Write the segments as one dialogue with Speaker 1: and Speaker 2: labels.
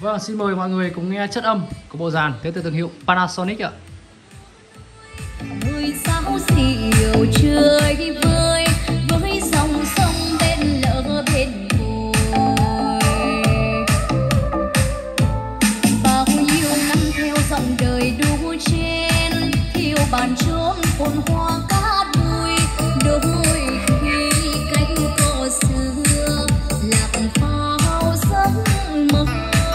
Speaker 1: Vâng, xin mời mọi người cùng nghe chất âm của bộ dàn tới từ thương hiệu Panasonic ạ.
Speaker 2: Người sao xỉu trời vơi với dòng sông bên lỡ bên bồi, bao nhiêu năm theo dòng đời đu chen thiếu bàn chốn phồn hoa cát bụi, đôi khi cánh cò xưa lạc phao giấc mơ.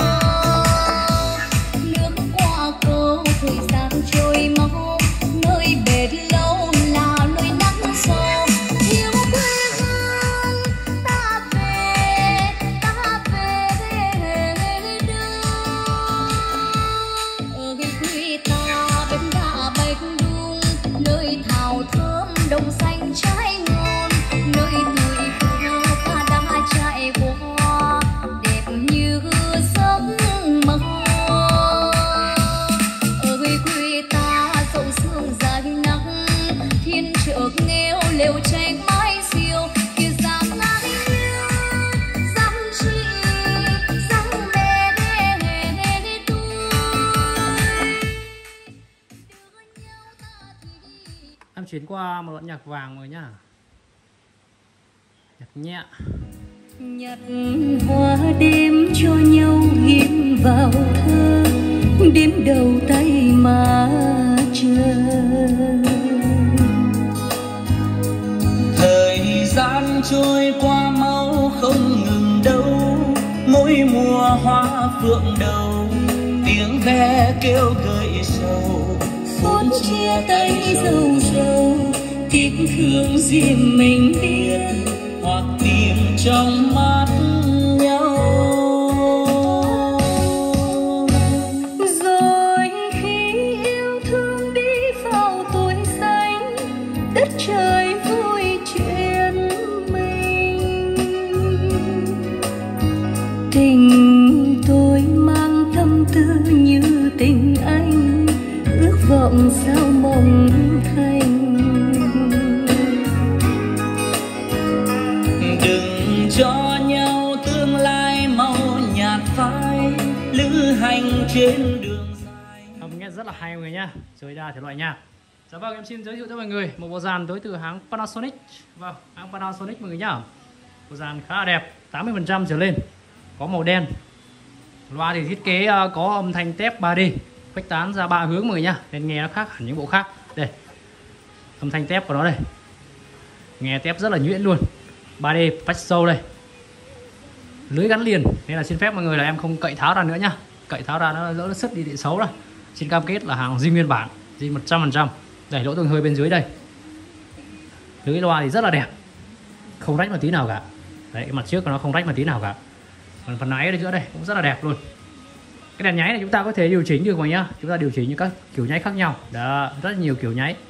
Speaker 2: Nước qua cầu thời gian trôi mau, nơi bệt lâu là nơi nắng sâu. Yêu quê hương ta về đâu? Ở quê ta bên đá bạch đung, nơi thảo thơm đồng xanh trái ngon, nơi tuổi thơ ta đã trải qua đẹp như giấc mơ. Ở quê ta dòng sương dài nắng, thiên trợ nghèo lều tranh mái diều, kia dáng ngàn yêu dáng chi dáng mẹ tôi.
Speaker 1: Em chuyển qua một đoạn nhạc vàng rồi nhá. Nhạc nhẹ.
Speaker 2: Nhặt hoa đêm cho nhau ghim vào thơ, đếm đầu tay mà chờ.
Speaker 3: Thời gian trôi qua mau không ngừng đâu, mỗi mùa hoa phượng đầu, tiếng ve kêu gợi sầu.
Speaker 2: Phút chia tay dâu dâu, tiếc thương riêng mình biết,
Speaker 3: hoặc tìm trong mắt nhau.
Speaker 2: rồi khi yêu thương đi vào tuổi xanh, đất trời vui chuyện mình. Tình tôi mang tâm tư như tình anh, ước vọng sao mộng thành.
Speaker 3: Đừng cho nhau tương lai mau nhạt phai, lữ hành trên đường dài.
Speaker 1: Âm nghe rất là hay mọi người nhá. Rồi ra thể loại nha. Dạ vâng, em xin giới thiệu cho mọi người một bộ dàn tới từ hãng Panasonic. Vâng, hãng Panasonic mọi người nhá. Bộ dàn khá là đẹp, 80% trở lên. Có màu đen. Loa thì thiết kế có âm thanh tép 3D, khuếch tán ra 3 hướng mọi người nhá, nên nghe nó khác hẳn những bộ khác. Đây. Âm thanh tép của nó đây. Nghe tép rất là nhuyễn luôn. 3D patch sâu đây. Lưới gắn liền, nên là xin phép mọi người là em không cậy tháo ra nữa nhá. Cậy tháo ra nó lỡ nó sứt đi thì xấu rồi. Xin cam kết là hàng zin nguyên bản, zin 100%. Đây, lỗ tường hơi bên dưới đây. Lưới loa thì rất là đẹp, không rách một tí nào cả. Đấy, cái mặt trước của nó không rách một tí nào cả. Còn phần náy ở giữa đây cũng rất là đẹp luôn. Cái đèn nháy này chúng ta có thể điều chỉnh được mọi nhá. Chúng ta điều chỉnh những các kiểu nháy khác nhau. Đó, rất nhiều kiểu nháy.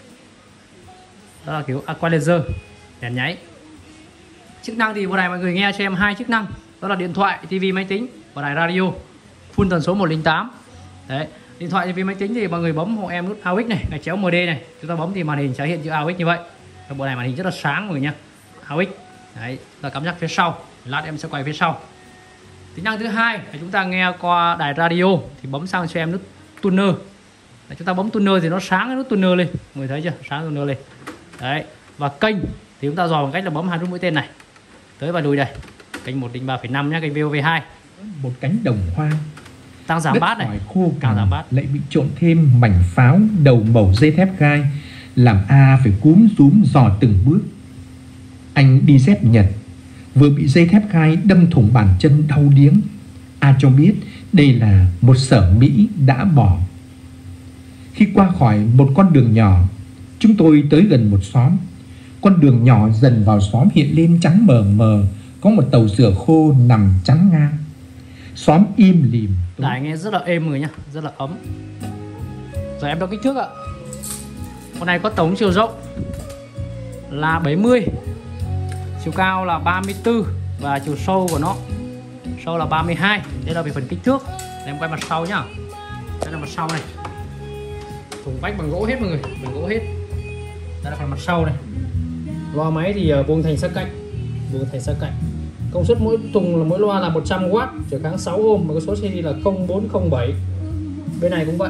Speaker 1: Đó là kiểu aqua laser, đèn nháy. Chức năng thì bộ này mọi người nghe cho em 2 chức năng. Đó là điện thoại, tivi, máy tính và đài radio full tần số 108. Đấy, điện thoại, tivi, máy tính thì mọi người bấm hộ em nút AUX này, gạch chéo MD này. Chúng ta bấm thì màn hình sẽ hiện chữ AUX như vậy. Và bộ này màn hình rất là sáng mọi người nhá. AUX. Đấy, chúng ta cắm nhắc phía sau. Lát em sẽ quay phía sau. Tính năng thứ hai là chúng ta nghe qua đài radio thì bấm sang cho em nút tuner. Đấy, chúng ta bấm tuner thì nó sáng cái nút tuner lên, mọi người thấy chưa? Sáng tuner lên. Đấy, và kênh thì chúng ta dò bằng cách là bấm 2 nút mũi tên này tới và lùi đây. Kênh 103,5 nhá, kênh VOV2.
Speaker 4: Một cánh đồng hoang,
Speaker 1: Tăng giảm bát này,
Speaker 4: khô
Speaker 1: tăng giảm
Speaker 4: cằn
Speaker 1: bát.
Speaker 4: lại bị trộn thêm mảnh pháo đầu màu dây thép gai, làm A phải cúm rúm dò từng bước. Anh đi dép Nhật, vừa bị dây thép gai đâm thủng bàn chân đau điếng. A cho biết đây là một sở Mỹ đã bỏ. Khi qua khỏi một con đường nhỏ, chúng tôi tới gần một xóm. Con đường nhỏ dần vào xóm hiện lên trắng mờ mờ, có một tàu rửa khô nằm chắn ngang. Xóm im lìm.
Speaker 1: Đài nghe rất là êm mọi người nhá, rất là ấm. Rồi em đo kích thước ạ. Con này có tổng chiều rộng là 70, chiều cao là 34 và chiều sâu của nó sâu là 32. Đây là về phần kích thước. Để em quay mặt sau nhá. Đây là mặt sau này. Thùng vách bằng gỗ hết mọi người, bằng gỗ hết. Đây là phần mặt sau này. Loa máy thì buông thành sắc cạnh, buông thành sắc cạnh. Công suất mỗi thùng là mỗi loa là 100W, trở kháng 6 ohm, và cái số series là 0407. Bên này cũng vậy,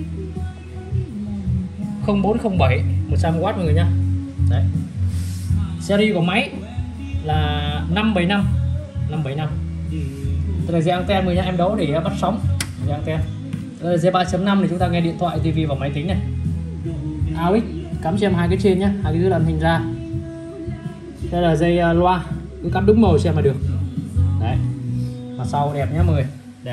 Speaker 1: 0407, 100W mọi người nhá. Đấy. Series của máy là 575. Đây là dây anten người nhá, em đấu để bắt sóng. Dây anten. Đây là dây 3.5 thì chúng ta nghe điện thoại, tivi và máy tính này. AUX cắm cho em hai cái trên nhá, hai cái dưới làm hình ra. Đây là dây loa, cứ cắm đúng màu xem mà được. Đấy. Mặt sau đẹp nhá mọi người, đẹp.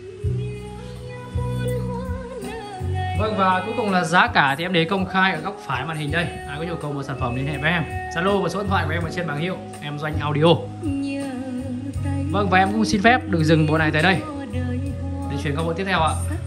Speaker 1: Vâng, và cuối cùng là giá cả thì em để công khai ở góc phải màn hình đây. Ai có nhu cầu một sản phẩm liên hệ với em. Zalo và số điện thoại của em ở trên bảng hiệu. Em Doanh Audio. Vâng, và em cũng xin phép được dừng bộ này tại đây để chuyển qua bộ tiếp theo ạ.